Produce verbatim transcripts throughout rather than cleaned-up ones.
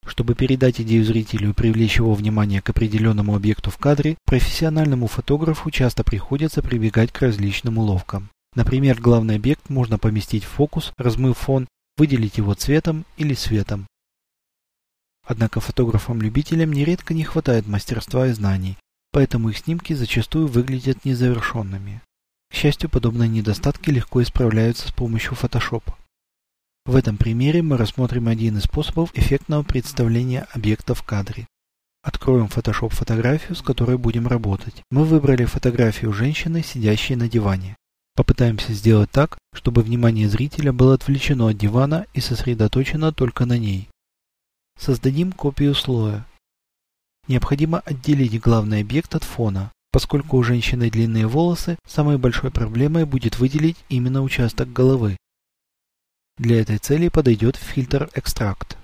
Чтобы передать идею зрителю и привлечь его внимание к определенному объекту в кадре, профессиональному фотографу часто приходится прибегать к различным уловкам. Например, главный объект можно поместить в фокус, размыв фон, выделить его цветом или светом. Однако фотографам-любителям нередко не хватает мастерства и знаний, поэтому их снимки зачастую выглядят незавершенными. К счастью, подобные недостатки легко исправляются с помощью Photoshop. В этом примере мы рассмотрим один из способов эффектного представления объекта в кадре. Откроем Photoshop фотографию, с которой будем работать. Мы выбрали фотографию женщины, сидящей на диване. Попытаемся сделать так, чтобы внимание зрителя было отвлечено от дивана и сосредоточено только на ней. Создадим копию слоя. Необходимо отделить главный объект от фона. Поскольку у женщины длинные волосы, самой большой проблемой будет выделить именно участок головы. Для этой цели подойдет фильтр Extract.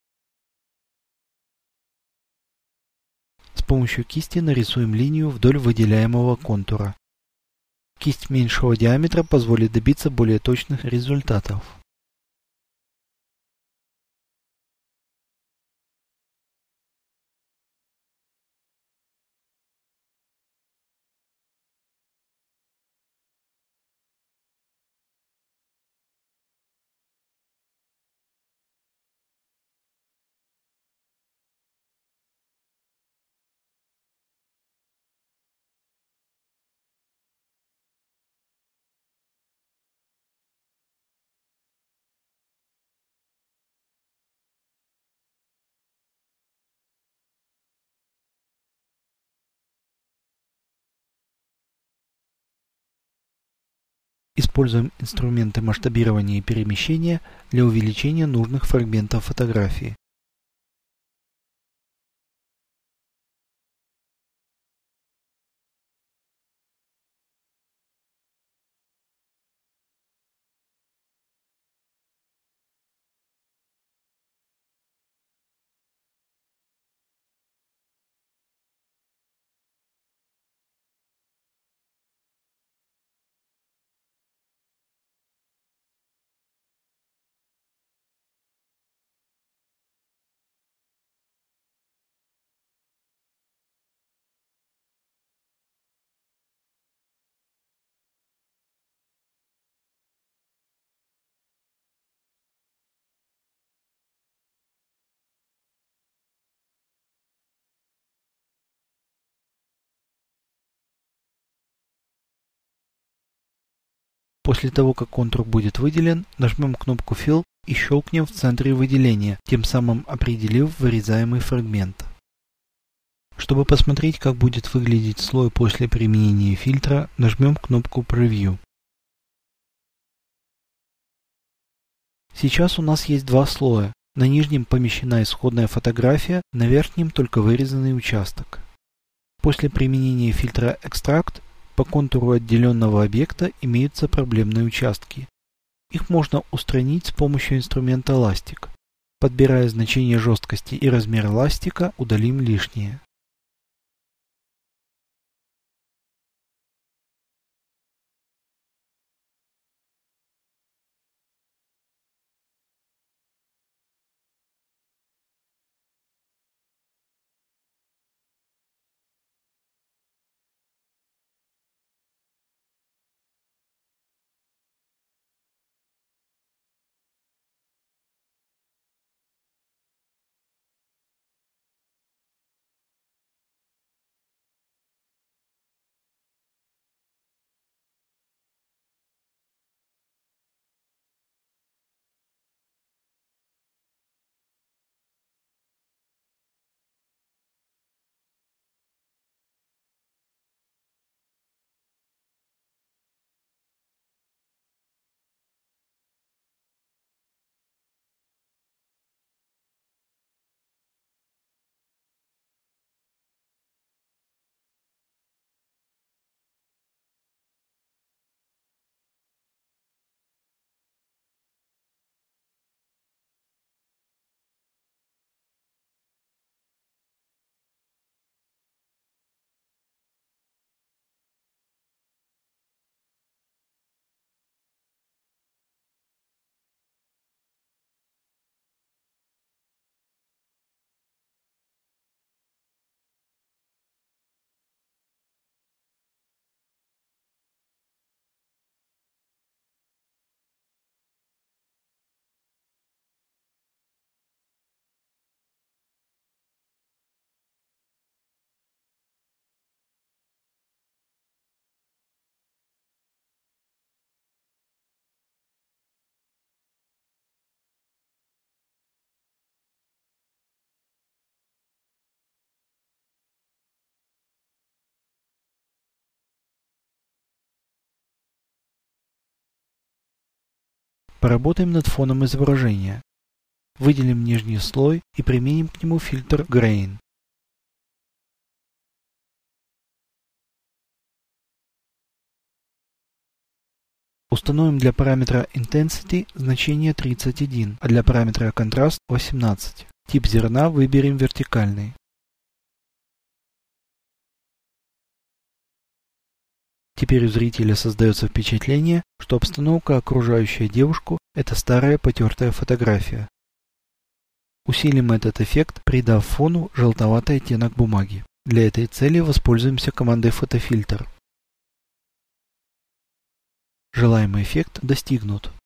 С помощью кисти нарисуем линию вдоль выделяемого контура. Кисть меньшего диаметра позволит добиться более точных результатов. Используем инструменты масштабирования и перемещения для увеличения нужных фрагментов фотографии. После того, как контур будет выделен, нажмем кнопку Fill и щелкнем в центре выделения, тем самым определив вырезаемый фрагмент. Чтобы посмотреть, как будет выглядеть слой после применения фильтра, нажмем кнопку Preview. Сейчас у нас есть два слоя. На нижнем помещена исходная фотография, на верхнем только вырезанный участок. После применения фильтра Extract по контуру отделенного объекта имеются проблемные участки. Их можно устранить с помощью инструмента ластик. Подбирая значение жесткости и размер ластика, удалим лишнее. Поработаем над фоном изображения. Выделим нижний слой и применим к нему фильтр Grain. Установим для параметра Intensity значение тридцать один, а для параметра Contrast восемнадцать. Тип зерна выберем вертикальный. Теперь у зрителя создается впечатление, что обстановка, окружающая девушку, это старая потертая фотография. Усилим этот эффект, придав фону желтоватый оттенок бумаги. Для этой цели воспользуемся командой фотофильтр. Желаемый эффект достигнут.